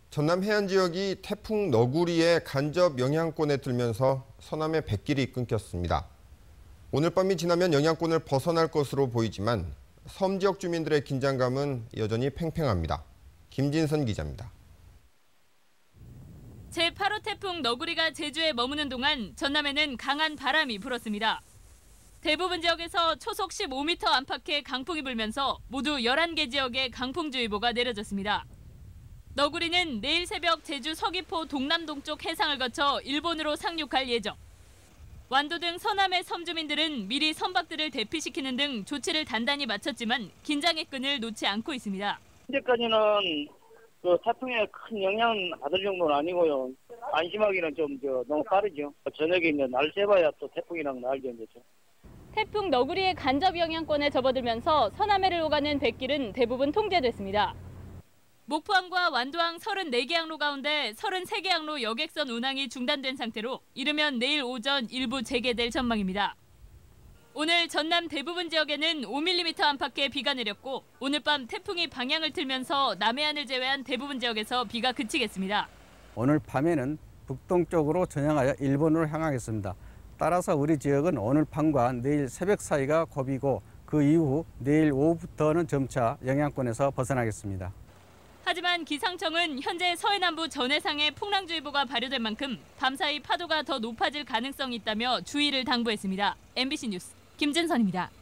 전남 해안 지역이 태풍 너구리의 간접 영향권에 들면서 서남의 뱃길이 끊겼습니다. 오늘 밤이 지나면 영향권을 벗어날 것으로 보이지만 섬 지역 주민들의 긴장감은 여전히 팽팽합니다. 김진선 기자입니다. 제8호 태풍 너구리가 제주에 머무는 동안 전남에는 강한 바람이 불었습니다. 대부분 지역에서 초속 15m 안팎의 강풍이 불면서 모두 11개 지역에 강풍주의보가 내려졌습니다. 너구리는 내일 새벽 제주 서귀포 동남동쪽 해상을 거쳐 일본으로 상륙할 예정. 완도 등 서남의 섬 주민들은 미리 선박들을 대피시키는 등 조치를 단단히 마쳤지만 긴장의 끈을 놓지 않고 있습니다. 현재까지는 태풍에 큰 영향을 받을 정도는 아니고요. 안심하기는 좀 너무 빠르죠. 저녁에 이제 날 새봐야 또 태풍이랑 날죠. 태풍 너구리의 간접 영향권에 접어들면서 서남해를 오가는 뱃길은 대부분 통제됐습니다. 목포항과 완도항 34개 항로 가운데 33개 항로 여객선 운항이 중단된 상태로 이르면 내일 오전 일부 재개될 전망입니다. 오늘 전남 대부분 지역에는 5mm 안팎의 비가 내렸고 오늘 밤 태풍이 방향을 틀면서 남해안을 제외한 대부분 지역에서 비가 그치겠습니다. 오늘 밤에는 북동쪽으로 전향하여 일본으로 향하겠습니다. 따라서 우리 지역은 오늘 밤과 내일 새벽 사이가 고비고 그 이후 내일 오후부터는 점차 영향권에서 벗어나겠습니다. 하지만 기상청은 현재 서해남부 전해상에 풍랑주의보가 발효된 만큼 밤사이 파도가 더 높아질 가능성이 있다며 주의를 당부했습니다. MBC 뉴스 김진선입니다.